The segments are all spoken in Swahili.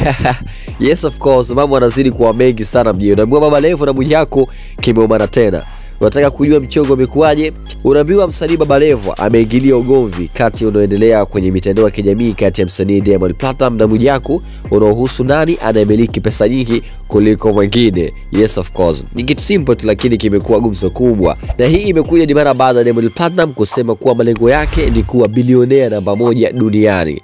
Yes of course, mambo yanazidi kuwa mengi sana mjini. Unaambiwa Baba Levo na Mwijaku kimeumana tena. Unataka kujua mchongo umekuaje? Unaambiwa msanii Baba Levo ameingilia ugomvi kati unaoendelea kwenye mitandao ya kijamii kati ya msanii Diamond Platnumz na Mwijaku unaohusu nani anayemiliki pesa nyingi kuliko mwingine. Yes of course. Ni kitu simple tu lakini kimekuwa gumzo kubwa. Na hii imekuja ni mara baada ya Diamond Platnumz kusema kuwa malengo yake ni kuwa bilionea namba 1 duniani.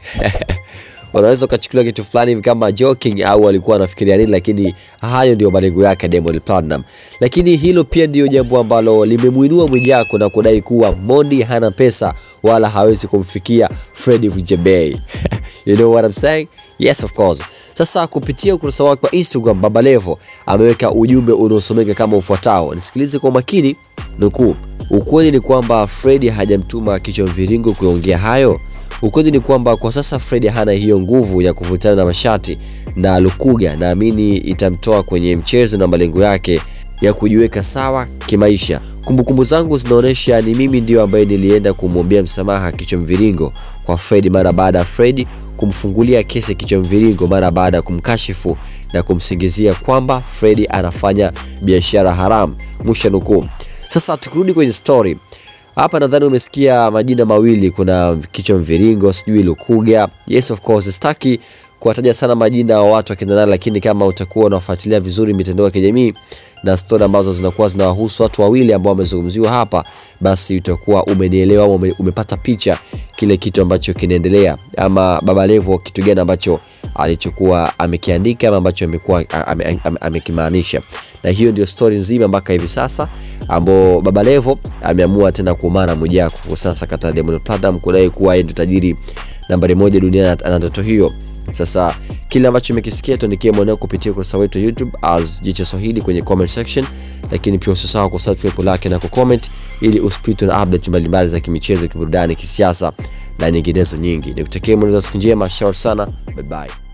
Unaweza ukachukulia kitu fulani hivi kama joking au alikuwa anafikiria nini, lakini hayo ndio malengo yake Diamond Platnumz. Lakini hilo pia ndio jambo ambalo limemuinua Mwijaku na kudai kuwa Mondi hana pesa wala hawezi kumfikia Freddie Vujabei. You know what I'm saying? Yes of course. Sasa kupitia ukurasa wake wa Instagram, Baba Levo ameweka ujumbe unaosomeka kama ufuatao. Nisikilize kwa makini, nukuu: ukweli ni kwamba Freddie hajamtuma kichwa mviringo kuongea hayo. Ukweli ni kwamba kwa sasa Freddie hana hiyo nguvu ya kuvutana na mashati na Lukuga. Naamini itamtoa kwenye mchezo na malengo yake ya kujiweka sawa kimaisha. Kumbukumbu zangu zinaonesha ni mimi ndio ambaye nilienda kumwombea msamaha kichwa mviringo kwa Freddie mara baada ya Freddie kumfungulia kesi kichwa mviringo mara baada ya kumkashifu na kumsingizia kwamba Freddie anafanya biashara haramu. Mwisho nukuu. Sasa tukirudi kwenye story. Hapa nadhani umesikia majina mawili, kuna kichwa mviringo, sijui Lukuga. Yes of course, sitaki kuwataja sana majina ya watu akina nani, lakini kama utakuwa unafuatilia vizuri mitandao ya kijamii na story ambazo zinakuwa zinawahusu watu wawili ambao wamezungumziwa hapa, basi utakuwa umenielewa au umepata picha kile kitu ambacho kinaendelea, ama Baba Levo kitu gani ambacho alichokuwa amekiandika ama ambacho amekuwa amekimaanisha. Na hiyo ndio story nzima mpaka hivi sasa, ambao Baba Levo ameamua tena kuumana Mwijaku kwa sasa kata Diamond Platnumz kudai kuwa yeye ndio tajiri nambari 1 duniani ana ndoto hiyo. Sasa kile ambacho umekisikia tuandikie maoni yako kupitia ukurasa wetu YouTube as Jicho Swahili kwenye comment section, lakini pia usisahau kusubscribe, like na kucomment ili usipitwe na update mbalimbali za kimichezo, kiburudani, kisiasa na nyinginezo nyingi. Nikutakie siku njema, shout sana, bye bye.